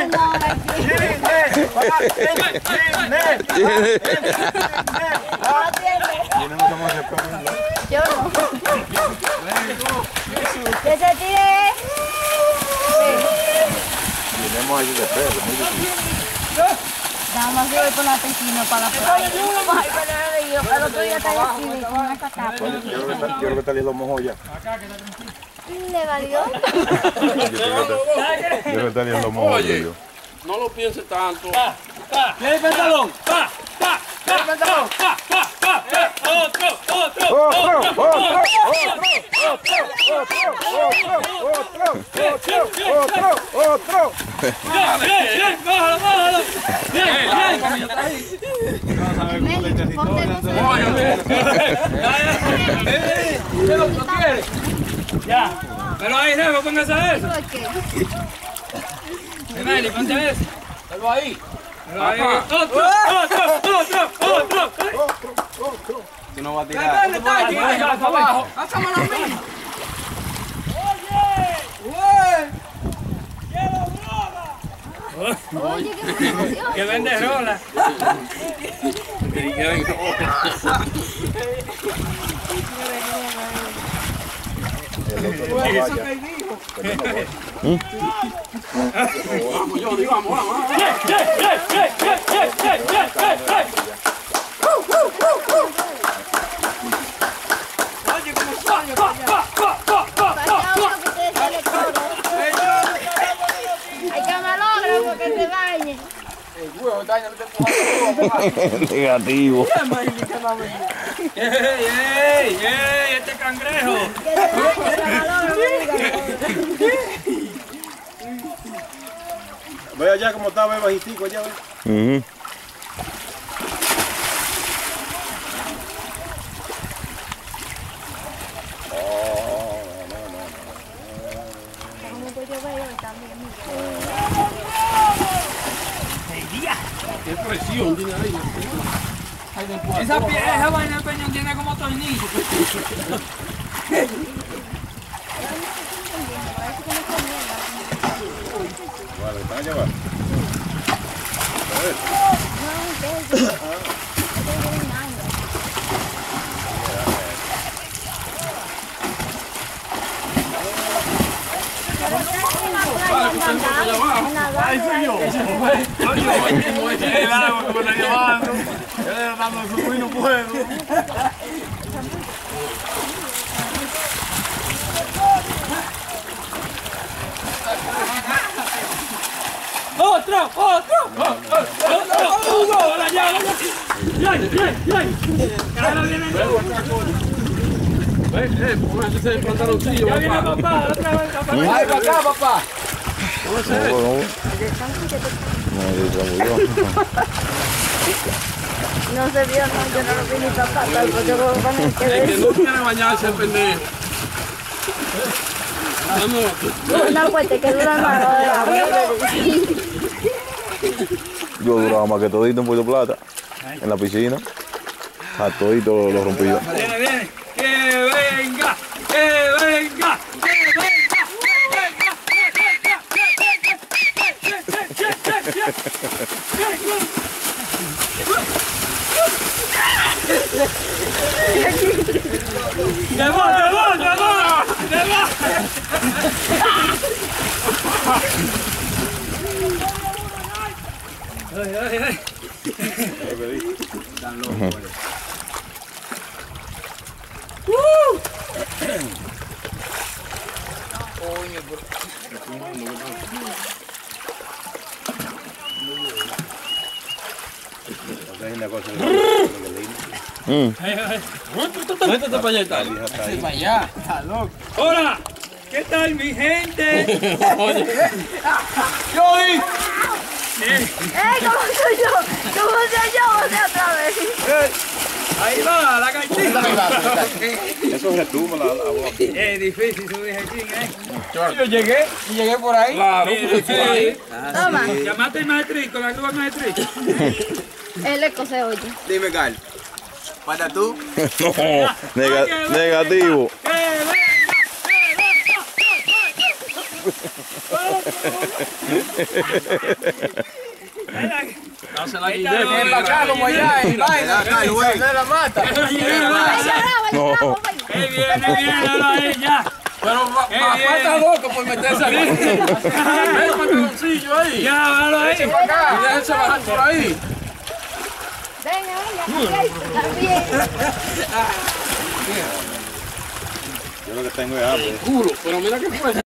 Yo no. Que se tire. Tenemos ahí de pelo, muy difícil. Nada más yo voy por la piscina para la playa. El otro día estaba así con una cacapa. Yo creo que está listo mojo ya. ¿Le valió? Yo creo que está listo mojo. Oye, no lo pienses tanto. ¿Qué el pantalón? ¿Qué el pantalón? ¡Otro! Bien, bájalo. ¿Qué lo quieres? Ya. Pero ahí, jefe, póngase eso. Meli, ponte eso. Pero ahí. Otro. Tú no vas a tirar. Abajo. Házame lo mismo. Oye, qué emoción. Que vende rola. Vamos. Oye, como sueño. Hay camarógrafo que se bañe. Negativo. ¡Ey! ¡Este cangrejo! Que se bañe el camarógrafo. Ve allá como está, ve bajitico allá, ve. Como que yo veo también, Qué presión tiene ahí. Esa vaina de peñón tiene como tornillo. Vale, ¿están allá abajo? Ahí soy yo. El agua como está llevando. Él era dando su y no puedo. ¡Otro! ¡Hola, ya! ¡Ahora viene Póngase ese pantaloncillo. ¡Ya viene papá! ¡Otra vez, papá! ¡Ay, para acá, papá! No se vio, no, yo no lo vi ni tapar, porque yo voy a poner que El que ver. no quiere bañarse, el pendejo. Una fuerte que dura más de la Yo duraba más que todito en Puerto Plata. En la piscina. A todito lo rompí. Viene. ¡Que venga! ¡De va! ¡Ay! Están locos. Métete para allá, para allá. Está loco. ¡Hola! ¿Qué tal, mi gente? ¡Yo! ¿Cómo soy yo? O sea, otra vez. Ahí va, la gallina. Eso retumba la boca. Es difícil subir aquí, Yo llegué por ahí. Claro, sí. Toma. Llamaste al maestrico, la grúa maestrico. El eco se oye. Dime, Carl. ¿Para tú? No, negativo. Hace la Esta guinea. Ven para acá como allá, en vaina. De la mata. No. Viene, ella. Pero falta loco por meterse aquí. Ven pantaloncillo ahí. Ya, valo ahí. Y déjense bajar por ahí. Venga, también. Yo lo que tengo es hambre. Culo, pero mira que fue.